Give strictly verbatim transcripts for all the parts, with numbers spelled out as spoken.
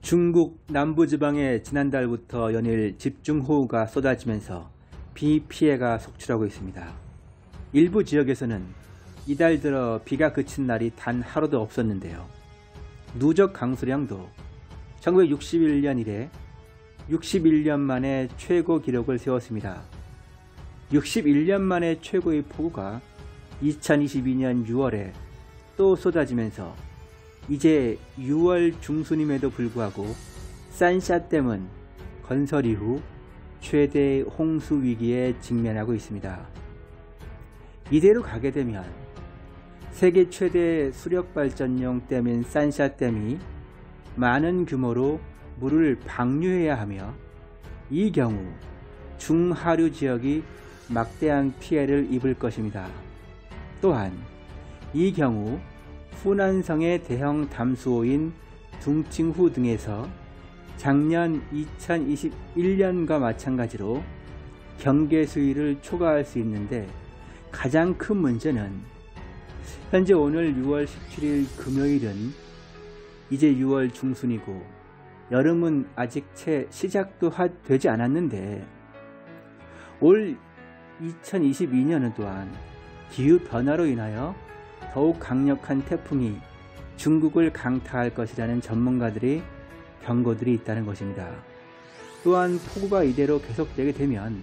중국 남부지방에 지난달부터 연일 집중호우가 쏟아지면서 비 피해가 속출하고 있습니다. 일부 지역에서는 이달 들어 비가 그친 날이 단 하루도 없었는데요. 누적 강수량도 천구백육십일 년 이래 육십일 년 만에 최고 기록을 세웠습니다. 육십일 년 만에 최고의 폭우가 이천이십이 년 유월에 또 쏟아지면서 이제 유월 중순임에도 불구하고 산샤댐은 건설 이후 최대 홍수 위기에 직면하고 있습니다. 이대로 가게 되면 세계 최대 수력발전용 댐인 산샤댐이 많은 규모로 물을 방류해야 하며, 이 경우 중하류 지역이 막대한 피해를 입을 것입니다. 또한 이 경우 후난성의 대형 담수호인 둥칭후 등에서 작년 이천이십일 년과 마찬가지로 경계 수위를 초과할 수 있는데, 가장 큰 문제는 현재 오늘 유월 십칠 일 금요일은 이제 유월 중순이고 여름은 아직 채 시작도 되지 않았는데, 올 이천이십이 년은 또한 기후변화로 인하여 더욱 강력한 태풍이 중국을 강타할 것이라는 전문가들의 경고들이 있다는 것입니다. 또한 폭우가 이대로 계속되게 되면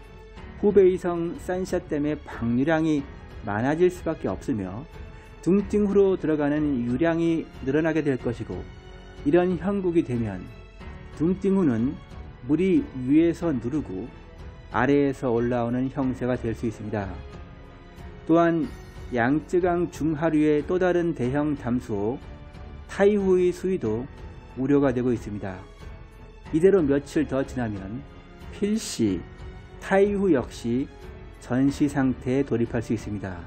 후베이성 산샤댐의 방류량이 많아질 수밖에 없으며 둥칭후로 들어가는 유량이 늘어나게 될 것이고, 이런 형국이 되면 둥칭후는 물이 위에서 누르고 아래에서 올라오는 형태가 될 수 있습니다. 또한 양쯔강 중하류의 또 다른 대형 담수호 타이후의 수위도 우려가 되고 있습니다. 이대로 며칠 더 지나면 필시 타이후 역시 전시 상태에 돌입할 수 있습니다.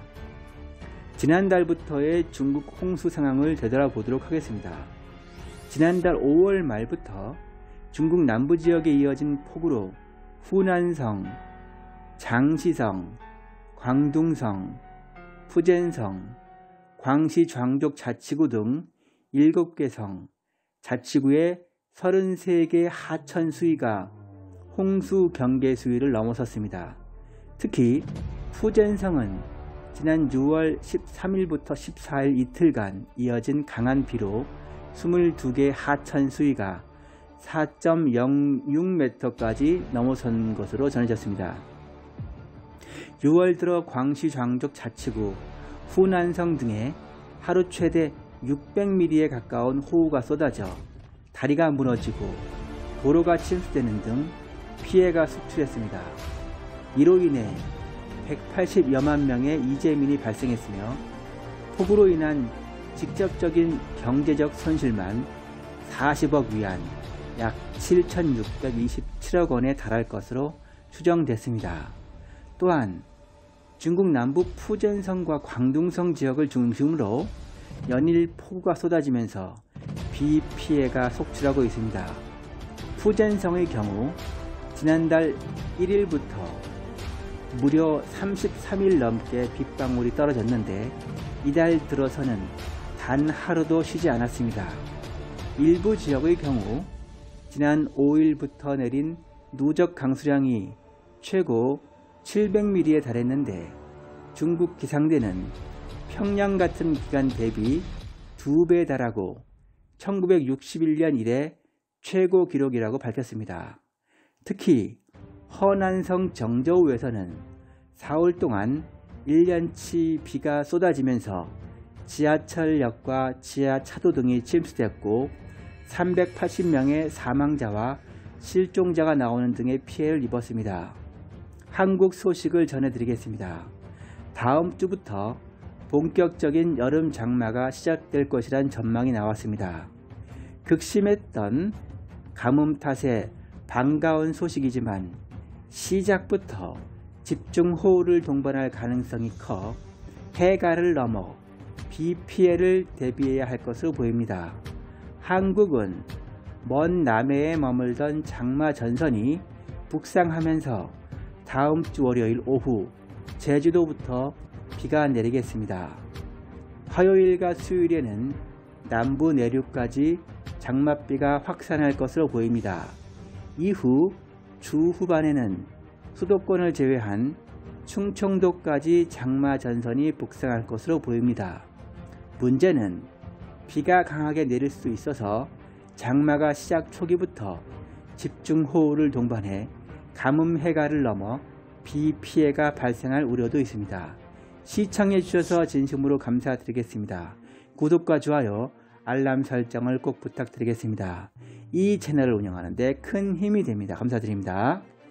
지난달부터의 중국 홍수 상황을 되돌아보도록 하겠습니다. 지난달 오월 말부터 중국 남부 지역에 이어진 폭우로 후난성, 장시성, 광둥성, 푸젠성, 광시 장족 자치구 등 일곱 개 성, 자치구의 서른세 개 하천 수위가 홍수 경계 수위를 넘어섰습니다. 특히 푸젠성은 지난 유월 십삼 일부터 십사 일 이틀간 이어진 강한 비로 이십이 개 하천 수위가 사 점 영육 미터까지 넘어선 것으로 전해졌습니다. 유월 들어 광시 장족 자치구, 후난성 등에 하루 최대 육백 밀리미터에 가까운 호우가 쏟아져 다리가 무너지고 도로가 침수되는 등 피해가 속출했습니다. 이로 인해 백팔십여만 명의 이재민이 발생했으며, 폭우로 인한 직접적인 경제적 손실만 사십억 위안, 약 칠천육백이십칠억 원에 달할 것으로 추정됐습니다. 또한 중국 남부 푸젠성과 광둥성 지역을 중심으로 연일 폭우가 쏟아지면서 비 피해가 속출하고 있습니다. 푸젠성의 경우 지난달 일 일부터 무려 삼십삼 일 넘게 빗방울이 떨어졌는데, 이달 들어서는 단 하루도 쉬지 않았습니다. 일부 지역의 경우 지난 오 일부터 내린 누적 강수량이 최고 칠백 밀리미터에 달했는데, 중국 기상대는 평년 같은 기간 대비 두 배 달하고 천구백육십일 년 이래 최고 기록이라고 밝혔습니다. 특히 허난성 정저우에서는 사월 동안 일 년치 비가 쏟아지면서 지하철역과 지하차도 등이 침수됐고 삼백팔십 명의 사망자와 실종자가 나오는 등의 피해를 입었습니다. 한국 소식을 전해드리겠습니다. 다음 주부터 본격적인 여름 장마가 시작될 것이란 전망이 나왔습니다. 극심했던 가뭄 탓에 반가운 소식이지만 시작부터 집중호우를 동반할 가능성이 커 해가를 넘어 비 피해를 대비해야 할 것으로 보입니다. 한국은 먼 남해에 머물던 장마 전선이 북상하면서 다음 주 월요일 오후 제주도부터 비가 내리겠습니다. 화요일과 수요일에는 남부 내륙까지 장맛비가 확산할 것으로 보입니다. 이후 주 후반에는 수도권을 제외한 충청도까지 장마 전선이 북상할 것으로 보입니다. 문제는 비가 강하게 내릴 수 있어서 장마가 시작 초기부터 집중호우를 동반해 가뭄 해가를 넘어 비 피해가 발생할 우려도 있습니다. 시청해 주셔서 진심으로 감사드리겠습니다. 구독과 좋아요, 알람 설정을 꼭 부탁드리겠습니다. 이 채널을 운영하는 데 큰 힘이 됩니다. 감사드립니다.